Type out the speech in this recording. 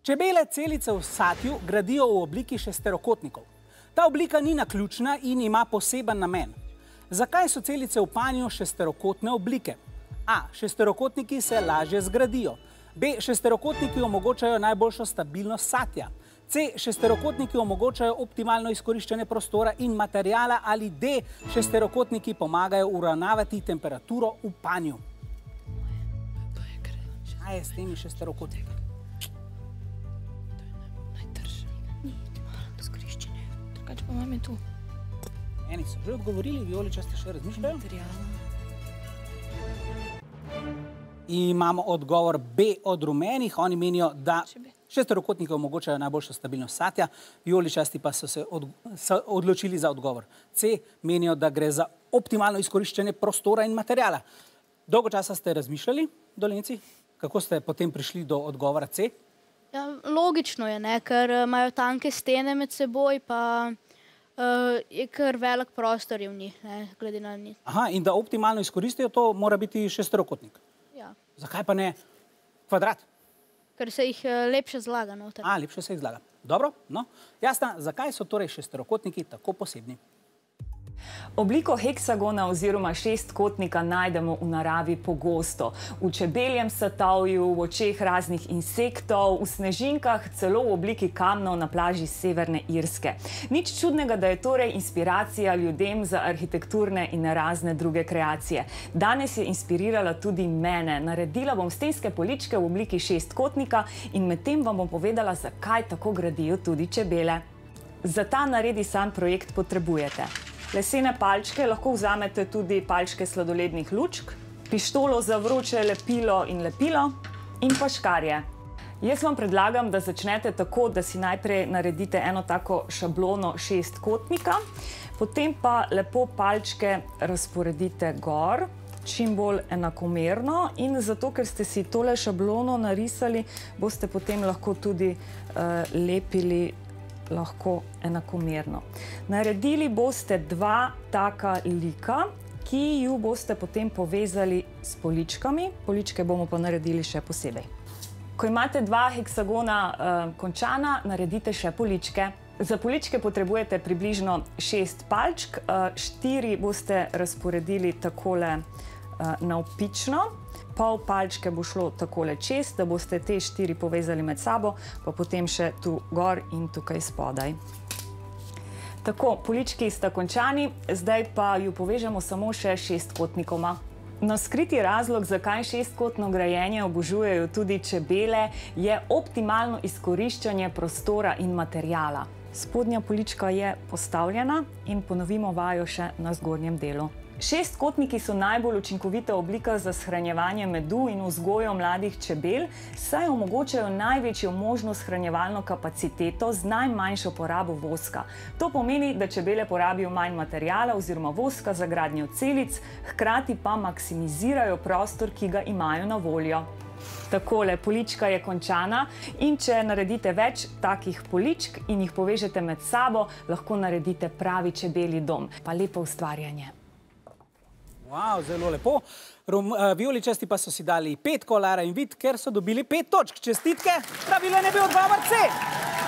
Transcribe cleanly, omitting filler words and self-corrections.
Čebele celice v satju gradijo v obliki šesterokotnikov. Ta oblika ni naključna in ima poseben namen. Zakaj so celice v panju šesterokotne oblike? A. Šesterokotniki se lažje zgradijo. B. Šesterokotniki omogočajo najboljšo stabilnost satja. C. Šesterokotniki omogočajo optimalno izkoriščanje prostora in materijala. Ali D. Šesterokotniki pomagajo uravnavati temperaturo v panju. Kaj je s temi šesterokotniki? Drugače pa imam je tu. Eni so že odgovorili, Vijoliča ste še razmišljali? Imamo odgovor B od rumenih. Oni menijo, da šesterokotniki omogočajo najboljšo stabilnost satja. Vijoličasti pa so se odločili za odgovor C. Menijo, da gre za optimalno izkoriščanje prostora in materijala. Dolgo časa ste razmišljali, Dolenci? Kako ste potem prišli do odgovora C? Ja, logično je, ne, ker imajo tanke stene med seboj, pa je kar velik prostor v njih, ne, glede na njih. Aha, in da optimalno izkoristijo, to mora biti šesterokotnik. Ja. Zakaj pa ne kvadrat? Ker se jih lepše zlaga noter. A, lepše se jih zlaga. Dobro, no. Jasna, zakaj so torej šesterokotniki tako posebni? Obliko heksagona oziroma šestkotnika najdemo v naravi pogosto. V čebeljem satovju, v očeh raznih insektov, v snežinkah, celo v obliki kamnov na plaži Severne Irske. Nič čudnega, da je torej inspiracija ljudem za arhitekturne in razne druge kreacije. Danes je inspirirala tudi mene. Naredila bom stenske poličke v obliki šestkotnika in medtem vam bom povedala, zakaj tako gradijo tudi čebele. Za ta naredi sam projekt potrebujete lesene palčke, lahko vzamete tudi palčke sladolednih lučk, pištolo za vroče lepilo in pa škarje. Jaz vam predlagam, da začnete tako, da si najprej naredite eno tako šablono šestkotnika, potem pa lepo palčke razporedite gor, čim bolj enakomerno, in zato, ker ste si tole šablono narisali, boste potem lahko tudi lepili lahko enakomerno. Naredili boste dva taka lika, ki ju boste potem povezali s poličkami. Poličke bomo pa naredili še posebej. Ko imate dva heksagona končana, naredite še poličke. Za poličke potrebujete približno 6 palčk, 4 boste razporedili takole navpično. Pol palčke bo šlo takole čez, da boste te 4 povezali med sabo, pa potem še tu gor in tukaj spodaj. Tako, polički sta končani, zdaj pa ju povežemo samo še šestkotnikoma. No, skriti razlog, zakaj šestkotno grajenje obožujejo tudi čebele, je optimalno izkoriščanje prostora in materijala. Spodnja polička je postavljena in ponovimo vajo še na zgornjem delu. Šestkotniki so najbolj učinkovita oblika za shranjevanje medu in vzgojo mladih čebel, saj omogočajo največjo možno shranjevalno kapaciteto z najmanjšo porabo voska. To pomeni, da čebele porabijo manj materijala oziroma voska za gradnjo celic, hkrati pa maksimizirajo prostor, ki ga imajo na voljo. Takole, polička je končana in če naredite več takih poličk in jih povežete med sabo, lahko naredite pravi čebelji dom. Pa lepo ustvarjanje. Wow, zelo lepo. Vijoličasti pa so si dali 5, Lara in Vid, ker so dobili 5 točk. Čestitke, pravilen je bil odgovor C.